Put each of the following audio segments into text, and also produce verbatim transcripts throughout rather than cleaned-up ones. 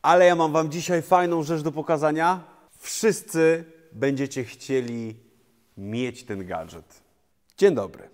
Ale ja mam Wam dzisiaj fajną rzecz do pokazania. Wszyscy będziecie chcieli mieć ten gadżet. Dzień dobry.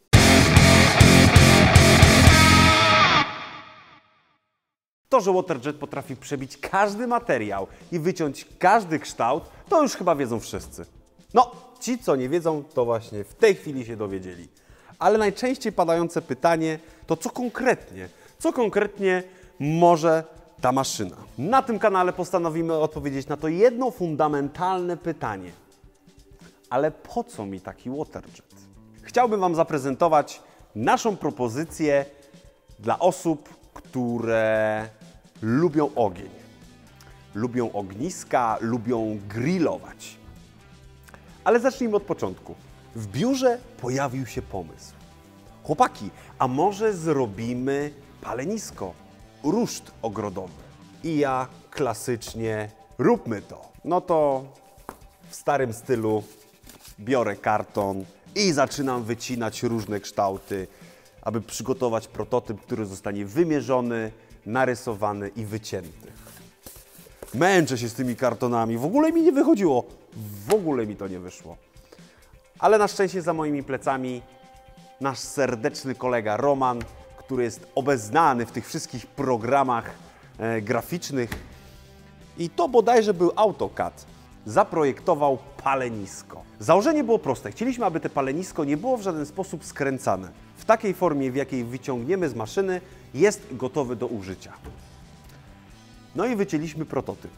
To, że WaterJet potrafi przebić każdy materiał i wyciąć każdy kształt, to już chyba wiedzą wszyscy. No, ci, co nie wiedzą, to właśnie w tej chwili się dowiedzieli. Ale najczęściej padające pytanie to co konkretnie? Co konkretnie może ta maszyna? Na tym kanale postanowimy odpowiedzieć na to jedno fundamentalne pytanie. Ale po co mi taki WaterJet? Chciałbym Wam zaprezentować naszą propozycję dla osób, które lubią ogień, lubią ogniska, lubią grillować. Ale zacznijmy od początku. W biurze pojawił się pomysł. Chłopaki, a może zrobimy palenisko, ruszt ogrodowy? I ja klasycznie, róbmy to. No to w starym stylu biorę karton i zaczynam wycinać różne kształty, aby przygotować prototyp, który zostanie wymierzony, narysowany i wycięty. Męczę się z tymi kartonami, w ogóle mi nie wychodziło, w ogóle mi to nie wyszło. Ale na szczęście za moimi plecami nasz serdeczny kolega Roman, który jest obeznany w tych wszystkich programach e, graficznych i to bodajże był AutoCAD, zaprojektował palenisko. Założenie było proste. Chcieliśmy, aby te palenisko nie było w żaden sposób skręcane. W takiej formie, w jakiej wyciągniemy z maszyny, jest gotowy do użycia. No i wycięliśmy prototyp.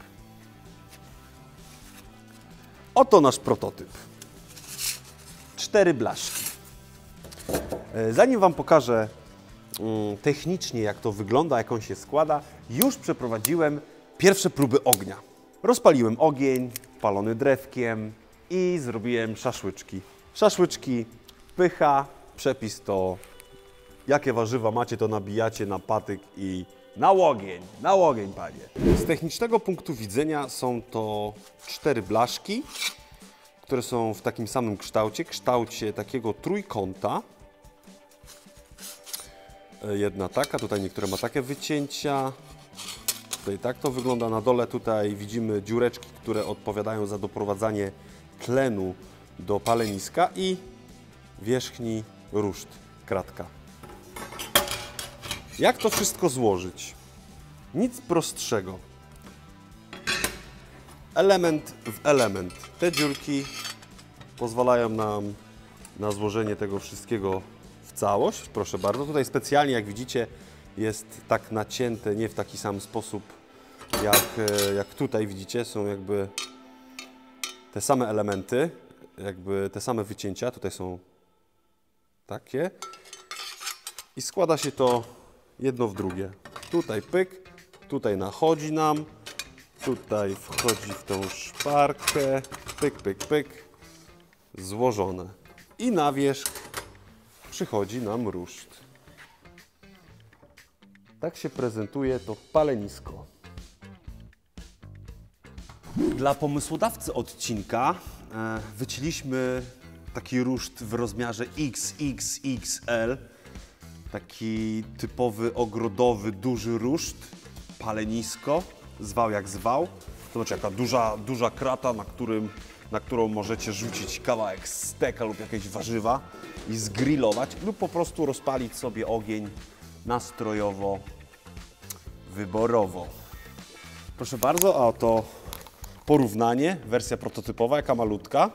Oto nasz prototyp. Cztery blaszki. Zanim Wam pokażę um, technicznie, jak to wygląda, jak on się składa, już przeprowadziłem pierwsze próby ognia. Rozpaliłem ogień, palony drewkiem i zrobiłem szaszłyczki. Szaszłyczki, pycha, przepis to jakie warzywa macie, to nabijacie na patyk i na ogień, na ogień, panie. Z technicznego punktu widzenia są to cztery blaszki, które są w takim samym kształcie, kształcie takiego trójkąta. Jedna taka, tutaj niektóre ma takie wycięcia. Tutaj tak to wygląda. Na dole tutaj widzimy dziureczki, które odpowiadają za doprowadzanie tlenu do paleniska i wierzchni ruszt, kratka. Jak to wszystko złożyć? Nic prostszego. Element w element. Te dziurki pozwalają nam na złożenie tego wszystkiego w całość. Proszę bardzo. Tutaj specjalnie, jak widzicie, jest tak nacięte, nie w taki sam sposób, jak, jak tutaj widzicie. Są jakby te same elementy, jakby te same wycięcia. Tutaj są takie. I składa się to jedno w drugie. Tutaj pyk, tutaj nachodzi nam, tutaj wchodzi w tą szparkę, pyk, pyk, pyk, złożone. I na wierzch przychodzi nam ruszt. Tak się prezentuje to palenisko. Dla pomysłodawcy odcinka e, wycięliśmy taki ruszt w rozmiarze X X X L. Taki typowy ogrodowy, duży ruszt, palenisko, zwał jak zwał. Zobacz, jaka duża, duża krata, na, którym, na którą możecie rzucić kawałek steka lub jakieś warzywa i zgrillować lub po prostu rozpalić sobie ogień nastrojowo, wyborowo. Proszę bardzo, a oto porównanie, wersja prototypowa, jaka malutka,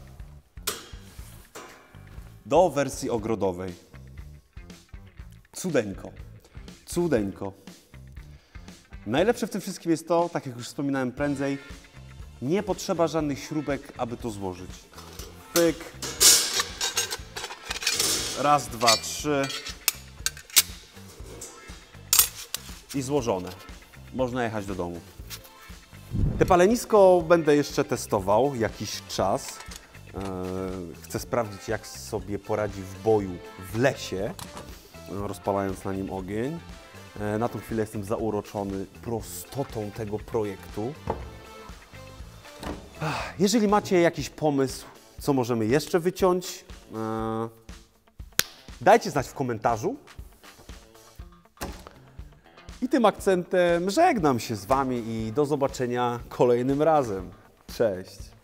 do wersji ogrodowej. Cudeńko, cudeńko. Najlepsze w tym wszystkim jest to, tak jak już wspominałem prędzej, nie potrzeba żadnych śrubek, aby to złożyć. Pyk. Raz, dwa, trzy. I złożone. Można jechać do domu. Te palenisko będę jeszcze testował jakiś czas. Chcę sprawdzić, jak sobie poradzi w boju w lesie, rozpalając na nim ogień. Na tą chwilę jestem zauroczony prostotą tego projektu. Jeżeli macie jakiś pomysł, co możemy jeszcze wyciąć, dajcie znać w komentarzu. I tym akcentem żegnam się z Wami i do zobaczenia kolejnym razem. Cześć!